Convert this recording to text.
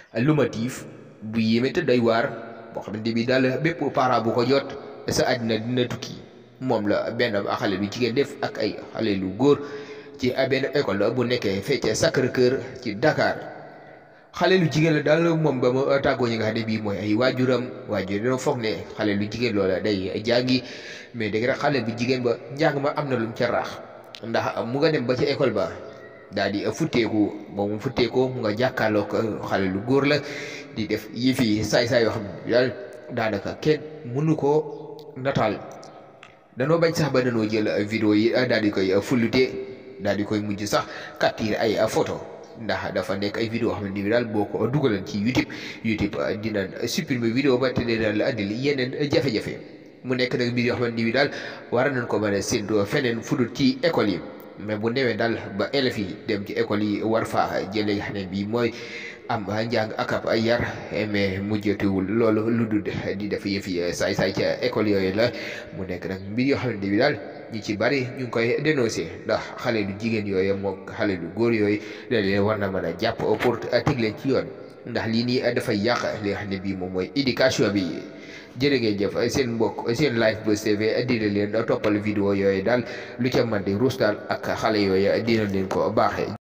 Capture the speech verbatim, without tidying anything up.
lumatif bu yéeme te doy waar boo xamante bi daal bépp parent bu ko jot sa àddina dina tukki moom la benn xale lu jigéen def ak ay xale lu góor ci benn école bu nekkee fee ca Sacré-Cœur ci Dakar. xale lu jigéen la daal moom ba ma tàggoo ñi nga xam ne bii mooy ay waajuram waajur dina foog ne xale lu jigéen loola day jàngi mais dëgg rek xale bu jigéen ba njàng ma am na lu mu ca raax ndax mu nga dem ba ca école ba daal di futteeku ba mu futteekoo mu nga jàkkaarloog xale lu góor la di def yëfi saay-saay yoo xam ne daal daanaka kenn mënu koo nataal. danoo bañ sax ba danoo jël vidéo yi daal di koy fullute daal di koy mujj sax capturer ay photo ndax dafa nekk ay vidéo xam ne ni daal boo ko dugalan ci YouTube YouTube dina supprimer vidéo ba te dina la andil yeneen jafe-jafe mu nekk nag mbir yoo xam ne ni daal war nañ ko mën a séntu feneen fudul ci école yi mais bu newee daal ba élèves yi dem ci école yi war faa jëlee nga xam ne bii mooy am njàng ak ab ay yar mais mujjatewul loolu lu dul di def yëfi saay-saay ca école yooyu la mu nekk nag mbir yoo xam ne bi daal ñi ci bari ñu ngi koy dénoncé ndax xale lu jigéen yooyu moom xale lu góor yooyu da leen war na mën a jàpp pour teg leen ci yoon ndax lii nii dafay yàq li nga xam ne bii moom mooy éducation bi. jërë ngeen jëf seen mbokk seen Lifebuzz T V dina leen toppal vidéo yooyu daal lu ca mën di ruus daal ak xale yooyu dina leen ko baaxee.